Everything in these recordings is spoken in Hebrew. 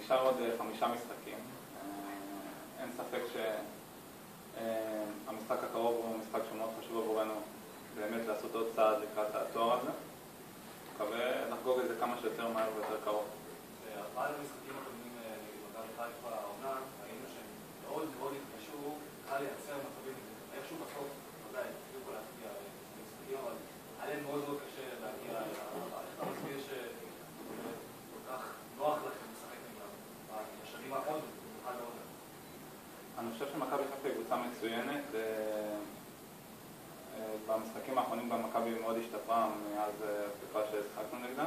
נשאר עוד 5 משחקים. אין ספק שהמשחק הקרוב הוא משחק שמאוד חשוב עבורנו באמת לעשות עוד צעד לקראת התואר הזה. מקווה לחגוג את זה כמה שיותר מהר ויותר קרוב. בארבעה המשחקים הקודמים נגד מכבי חיפה העונה, ראינו שהם מאוד מאוד התקשו, קל לייצר מצבים, איכשהו בסוף, ודאי, הצליחו להצביע במשחקים, אבל היה להם מאוד מאוד קשה להגיע איך אתה מסביר שכל כך נוח לכם לשחק נגדם בשנים האחרונות, במיוחד העונה? אני חושב שמכבי חיפה היא קבוצה מצוינת. במשחקים האחרונים במכבי מאוד השתפרה מאז התקופה שהשחקנו נגדה.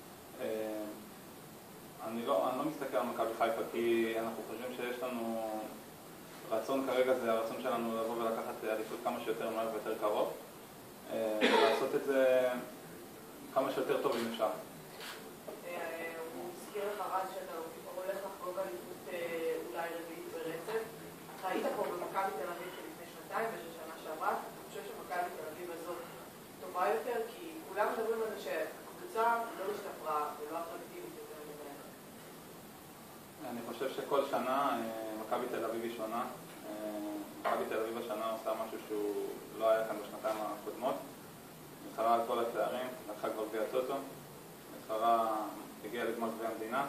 אני לא מסתכל על מכבי חיפה כי אנחנו חושבים שיש לנו רצון כרגע, זה הרצון שלנו לבוא ולקחת אליפות כמה שיותר מהר ויותר קרוב, ולעשות את זה כמה שיותר טוב אם אפשר. הוא הזכיר לך רז שאתה הולך לחגוג אליפות אולי רביעית ברצף. אתה היית פה במכבי תל אביב לפני שנתיים ושל שנה שעברה. אני חושב שמכבי תל אביב הזאת טובה יותר, כי כולם מדברים על זה שהקבוצה לא השתפרה ולא אטרקטיבית יותר ממנה. אני חושב שכל שנה מכבי תל אביב היא שונה. מכבי תל אביב השנה עושה משהו שהוא לא היה כאן בשנתיים הקודמות. מתחרה על כל התארים, לקחה כבר גביע הטוטו, הגיעה לגמר גביע המדינה.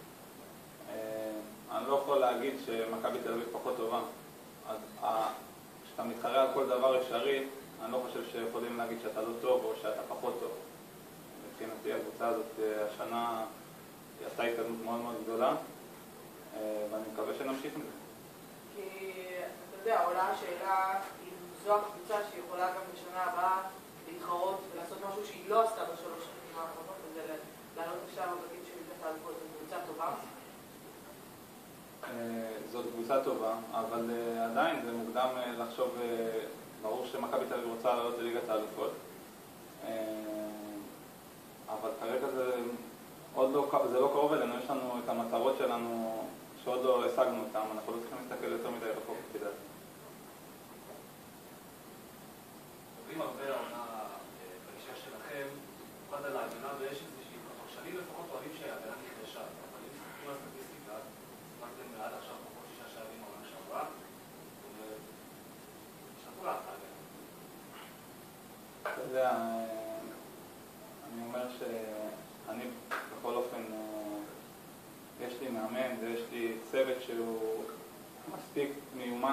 אני לא יכול להגיד שמכבי תל אביב פחות טובה. כשאתה מתחרה על כל דבר אפשרי, אני לא חושב שיכולים להגיד שאתה לא טוב או שאתה פחות טוב. מבחינתי הקבוצה הזאת השנה היא עשתה התקדמות מאוד מאוד גדולה, ואני מקווה שנמשיך מזה. כי אתה יודע, עולה השאלה אם זו הקבוצה שיכולה גם בשנה הבאה להתחרות ולעשות משהו שהיא לא עשתה בשלוש שנים האחרונות, וזה לעלות לשם ולהגיד שליגת האלופות זו קבוצה טובה. זאת קבוצה טובה, אבל עדיין זה מוקדם לחשוב. ברור שמכבי תל אביב רוצה לעלות לליגת האלופות, אבל כרגע זה לא קרוב אלינו. יש לנו את המטרות שלנו שעוד לא השגנו אותם, אנחנו לא צריכים להסתכל יותר מדי רחוק כדאי. עוברים הרבה העונה בהקשר שלכם, במיוחד על ההגנה, ויש איזושהי פרשנים לפחות אוהבים שההגנה נחלשה, אבל אם מסתכלים על הסטטיסטיקה, ספקתם עד עכשיו פחות 6 שערים העונה שעברה, זאת אומרת, השתפרו לך ההגנה. אתה יודע, אני אומר שאני בכל אופן, יש לי מאמן ויש לי צוות שהוא מספיק מיומן